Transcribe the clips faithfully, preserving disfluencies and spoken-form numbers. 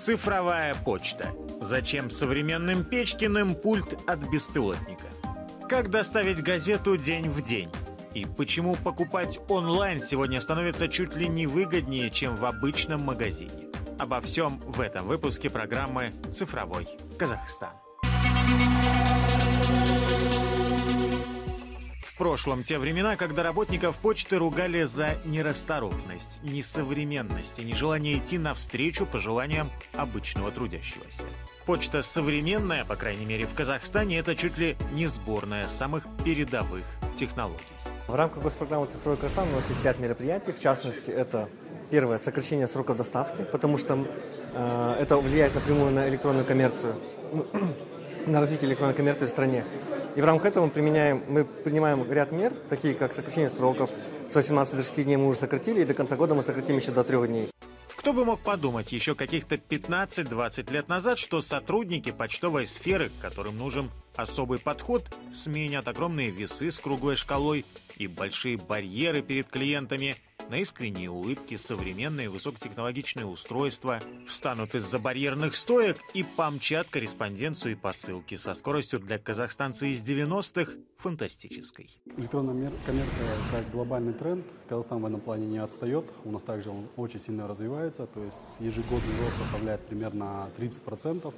Цифровая почта. Зачем современным Печкиным пульт от беспилотника? Как доставить газету день в день? И почему покупать онлайн сегодня становится чуть ли не выгоднее, чем в обычном магазине? Обо всем в этом выпуске программы «Цифровой Казахстан». В прошлом те времена, когда работников почты ругали за нерасторопность, несовременность и нежелание идти навстречу пожеланиям обычного трудящегося. Почта современная, по крайней мере в Казахстане, это чуть ли не сборная самых передовых технологий. В рамках госпрограммы «Цифровой Казахстан» у нас есть ряд мероприятий. В частности, это первое – сокращение сроков доставки, потому что э, это влияет напрямую на электронную коммерцию, на развитие электронной коммерции в стране. И в рамках этого мы, применяем, мы принимаем ряд мер, такие как сокращение сроков. С восемнадцати до шестидесяти дней мы уже сократили, и до конца года мы сократим еще до трех дней. Кто бы мог подумать еще каких-то пятнадцать-двадцать лет назад, что сотрудники почтовой сферы, которым нужен особый подход, сменят огромные весы с круглой шкалой и большие барьеры перед клиентами на искренние улыбки, современные высокотехнологичные устройства, встанут из-за барьерных стоек и помчат корреспонденцию и посылки со скоростью для казахстанца из девяностых фантастической. Электронная коммерция как глобальный тренд. Казахстан в этом плане не отстает. У нас также он очень сильно развивается. То есть ежегодный рост составляет примерно тридцать процентов.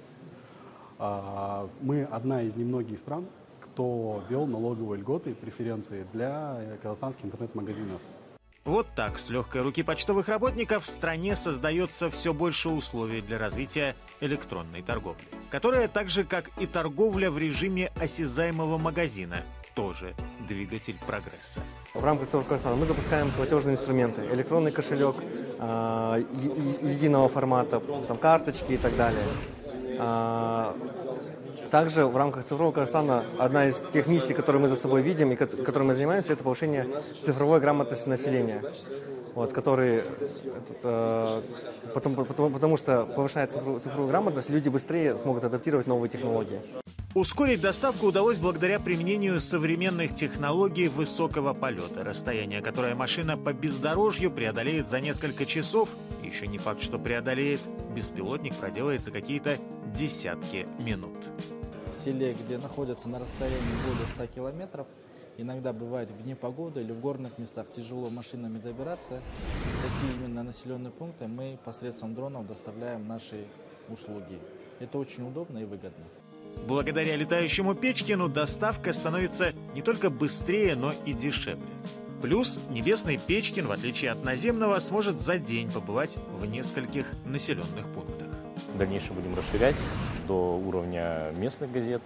Мы одна из немногих стран, кто ввел налоговые льготы и преференции для казахстанских интернет-магазинов. Вот так с легкой руки почтовых работников в стране создается все больше условий для развития электронной торговли, которая, так же как и торговля в режиме осязаемого магазина, тоже двигатель прогресса. В рамках «Цифрового Казахстана» мы запускаем платежные инструменты, электронный кошелек э, единого формата, там, карточки и так далее. Э, Также в рамках «Цифрового Казахстана» одна из тех миссий, которые мы за собой видим и которой мы занимаемся, это повышение цифровой грамотности населения. Вот, который, этот, э, потому, потому, потому что повышая цифровую, цифровую грамотность, люди быстрее смогут адаптировать новые технологии. Ускорить доставку удалось благодаря применению современных технологий высокого полета. Расстояние, которое машина по бездорожью преодолеет за несколько часов, еще не факт, что преодолеет, беспилотник проделает за какие-то десятки минут. В селе, где находятся на расстоянии более ста километров, иногда бывает в непогоду или в горных местах тяжело машинами добираться. В такие именно населенные пункты мы посредством дронов доставляем наши услуги. Это очень удобно и выгодно. Благодаря летающему Печкину доставка становится не только быстрее, но и дешевле. Плюс небесный Печкин, в отличие от наземного, сможет за день побывать в нескольких населенных пунктах. В дальнейшем будем расширять до уровня местных газет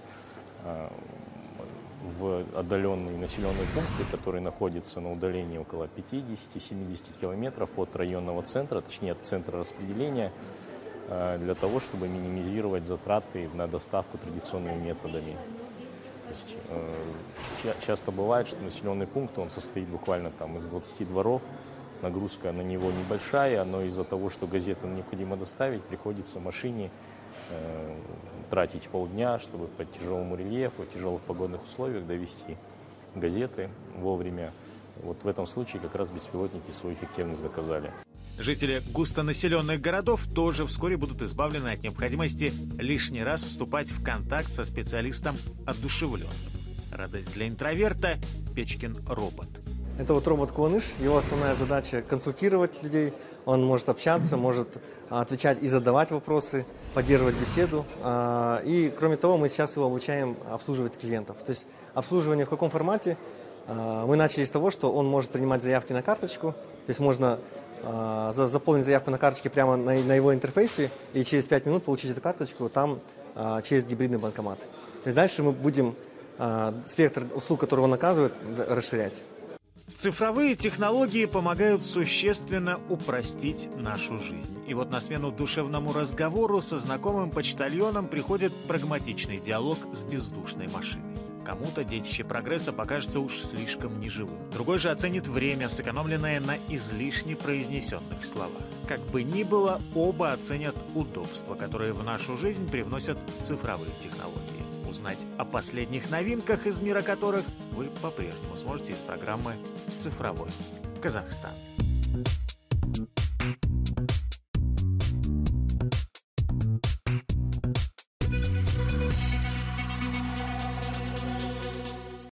в отдаленные населенные пункты, которые находятся на удалении около пятидесяти-семидесяти километров от районного центра, точнее от центра распределения, для того, чтобы минимизировать затраты на доставку традиционными методами. То есть, э, часто бывает, что населенный пункт он состоит буквально там, из двадцати дворов, нагрузка на него небольшая, но из-за того, что газеты необходимо доставить, приходится машине э, тратить полдня, чтобы по тяжелому рельефу, в тяжелых погодных условиях довести газеты вовремя. Вот в этом случае как раз беспилотники свою эффективность доказали. Жители густонаселенных городов тоже вскоре будут избавлены от необходимости лишний раз вступать в контакт со специалистом одушевленным. Радость для интроверта – Печкин-робот. Это вот робот Куаныш. Его основная задача – консультировать людей. Он может общаться, может отвечать и задавать вопросы, поддерживать беседу. И, кроме того, мы сейчас его обучаем обслуживать клиентов. То есть обслуживание в каком формате? Мы начали с того, что он может принимать заявки на карточку. То есть можно э, заполнить заявку на карточке прямо на, на его интерфейсе и через пять минут получить эту карточку там э, через гибридный банкомат. То есть дальше мы будем э, спектр услуг, которые он оказывает, расширять. Цифровые технологии помогают существенно упростить нашу жизнь. И вот на смену душевному разговору со знакомым почтальоном приходит прагматичный диалог с бездушной машиной. Кому-то детище прогресса покажется уж слишком неживым. Другой же оценит время, сэкономленное на излишне произнесенных словах. Как бы ни было, оба оценят удобства, которые в нашу жизнь привносят цифровые технологии. Узнать о последних новинках, из мира которых вы по-прежнему сможете из программы «Цифровой Казахстан».